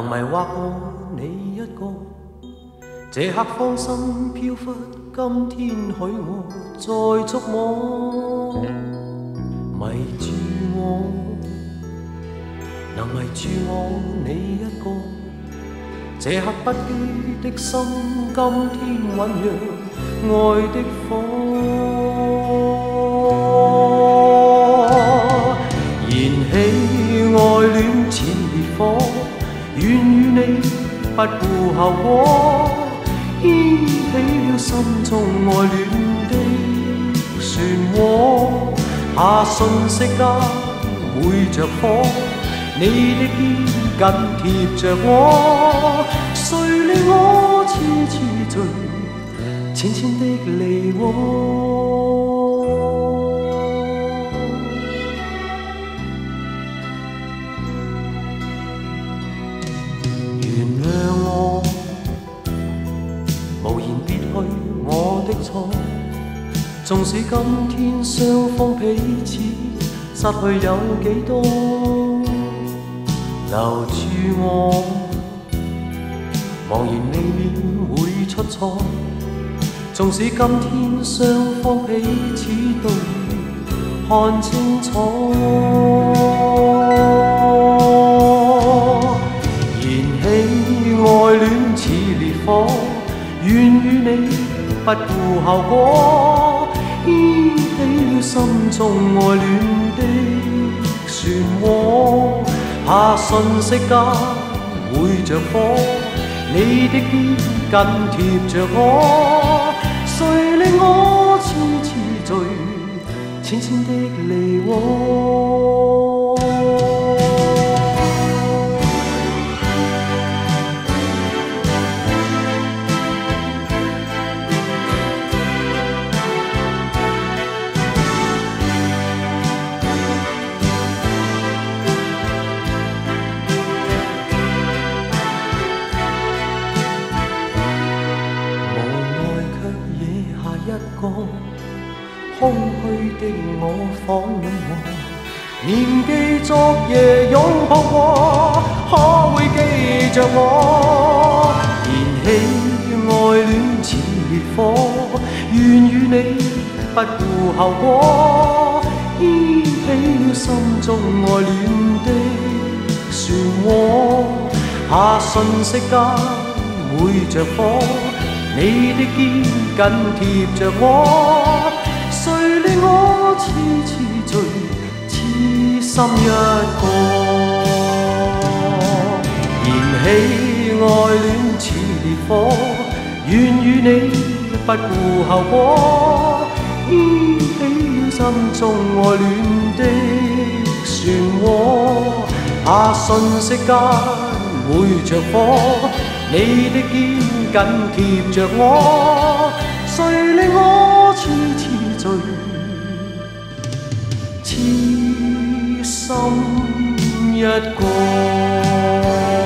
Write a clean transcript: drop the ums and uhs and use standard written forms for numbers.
能迷惑過你一個，這刻芳心飄忽，今天許我再觸摸，迷住我，能迷住我你一個，這刻不羈的心，今天醞釀愛的火，燃起愛戀似烈火，願與你不顧後果，掀起了心中愛戀的漩渦，怕瞬息間會着火，你的肩緊貼着我，誰令我痴痴醉，淺淺的離窩。原諒我，無言別去我的錯，縱使今天雙方彼此失去有幾多，留住我，茫然未免會出錯，縱使今天雙方彼此都已看清楚，燃起愛戀似烈火，願與你不顧後果，掀起了心中愛戀的漩渦，怕瞬息間會着火，你的肩緊貼着我，誰令我痴痴醉，淺淺的離窩。空虛的我彷lon我，念記昨夜擁抱過，可會記着我？燃起愛戀似烈火，願與你不顧後果，掀起了心中愛戀的漩渦，怕瞬息間會着火，你的肩緊貼着我，誰令我痴痴醉，痴心一個？燃起愛戀似烈火，願與你不顧後果，掀起了心中愛戀的漩渦，怕瞬息間會着火，你的肩緊貼着我，誰令我痴痴醉，痴心一個。